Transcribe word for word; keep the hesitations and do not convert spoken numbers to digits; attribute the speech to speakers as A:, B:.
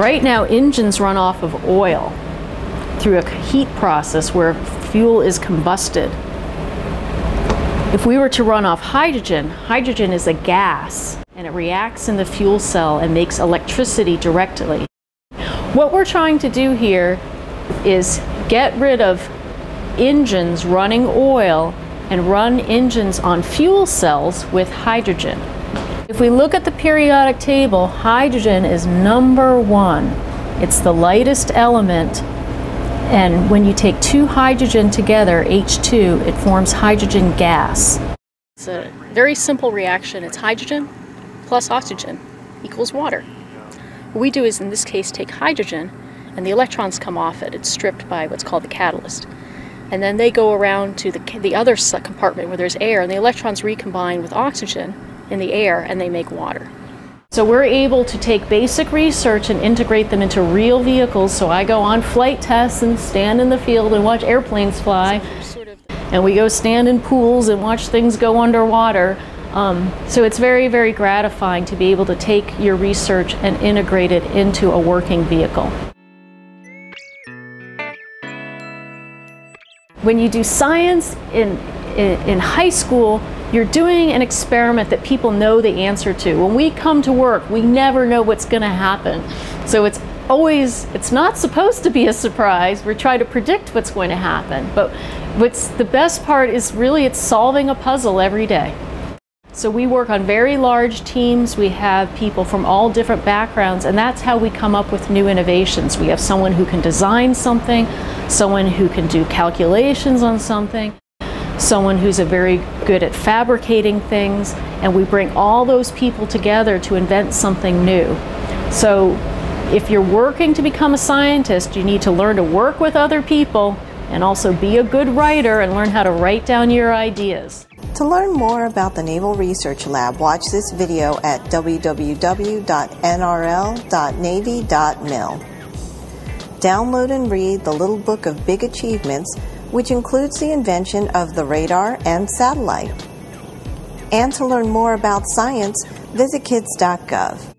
A: Right now, engines run off of oil through a heat process where fuel is combusted. If we were to run off hydrogen, hydrogen is a gas, and it reacts in the fuel cell and makes electricity directly. What we're trying to do here is get rid of engines running oil and run engines on fuel cells with hydrogen. If we look at the periodic table, hydrogen is number one. It's the lightest element, and when you take two hydrogen together, H two, it forms hydrogen gas. It's a very simple reaction. It's hydrogen plus oxygen equals water. What we do is, in this case, take hydrogen, and the electrons come off it. It's stripped by what's called the catalyst. And then they go around to the, the other compartment where there's air, and the electrons recombine with oxygen in the air, and they make water. So we're able to take basic research and integrate them into real vehicles. So I go on flight tests and stand in the field and watch airplanes fly. And we go stand in pools and watch things go underwater. Um, so it's very, very gratifying to be able to take your research and integrate it into a working vehicle. When you do science in, in, in high school, you're doing an experiment that people know the answer to. When we come to work, we never know what's going to happen. So it's always, it's not supposed to be a surprise. We're trying to predict what's going to happen. But what's the best part is really it's solving a puzzle every day. So we work on very large teams. We have people from all different backgrounds, and that's how we come up with new innovations. We have someone who can design something, someone who can do calculations on something, someone who's a very good at fabricating things, and we bring all those people together to invent something new. So if you're working to become a scientist, you need to learn to work with other people and also be a good writer and learn how to write down your ideas.
B: To learn more about the Naval Research Lab, watch this video at w w w dot n r l dot navy dot mil. Download and read the Little Book of Big Achievements, which includes the invention of the radar and satellite. And to learn more about science, visit kids dot gov.